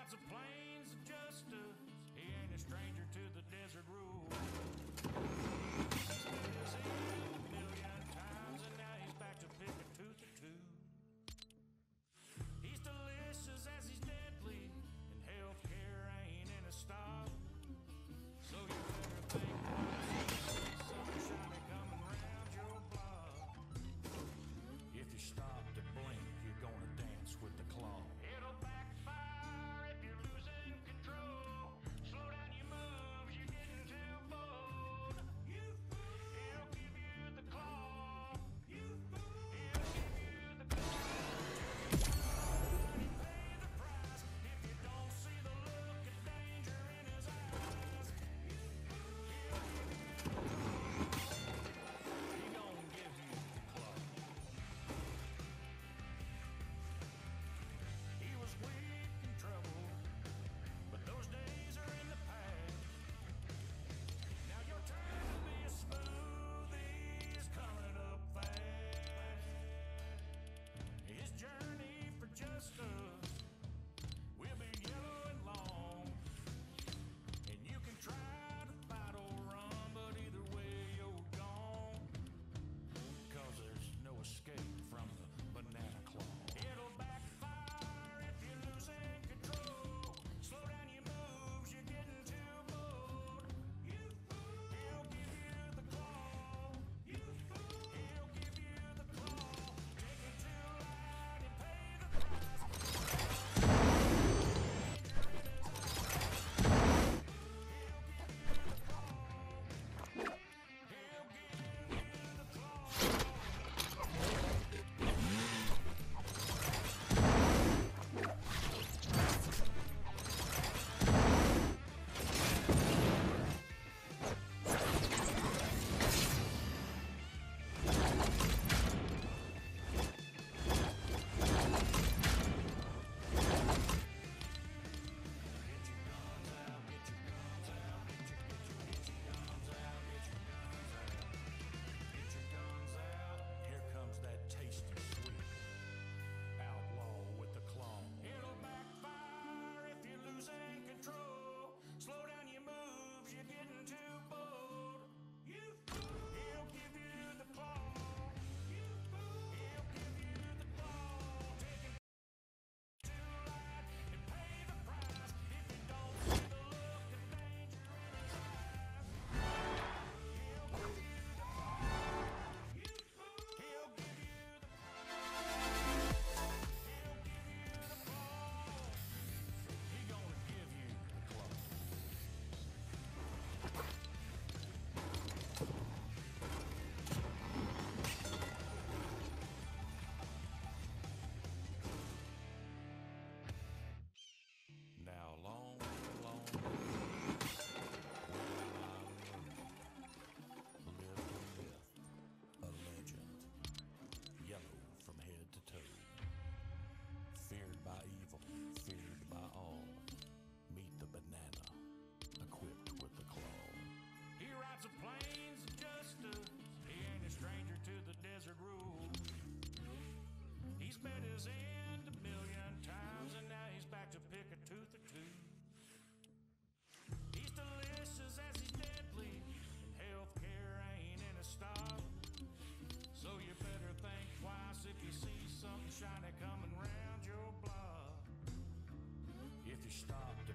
rides the plains of justice. He ain't a stranger to the desert rule. He's been his end a million times, and now he's back to pick a tooth or two. He's delicious as he's deadly, and healthcare ain't in a stop. So you better think twice. Something shiny coming round your block. If you stop to blink, you're gonna dance with the claw. It'll backfire if you're losing control. Slow down your moves, you're getting too bold. You fool! It'll give you the claw. You fool! It'll give you the claw. And pay the price if you don't see the look of danger in his eyes. You fool! He'll give you the claw. He gon' give you the claw. He was weak and troubled, but those days are in the past. Now your turn to be a smoothie is coming up fast. His journey for justice will be yellow and long, and you can try to fight or run, but either way you're gone. 'Cause there's no escape from the banana claw. It'll backfire if you're losing control. Slow down your moves, you're getting too bold. You fool! He'll give you the claw. You fool! He'll give you the claw. Take it too light and pay the price. Danger in his eyes. He'll give you the claw. He'll give you the claw. Here comes that tasty sweet outlaw with the claw. It'll backfire if you're losing control. Slow down your moves, you're getting too bold. You fool! He'll give you the claw. You fool! He'll give you the claw. Take it too light and pay the price if you don't see the look of danger in his eyes. He'll give you the claw. You fool! He'll give you the He'll give you the claw. He gonna give you the claw. Now long, long lived a myth, a legend, yellow from head to toe, feared by evil, feared by all. Meet the banana, equipped with the claw. He rides the plains of justice. He ain't a stranger to the desert rule. He's met his end a million times, and now he's back to pick a tooth or two. He's delicious as he's deadly, and healthcare ain't in a stop. So you better think twice if you see something shiny coming round your block. If you stop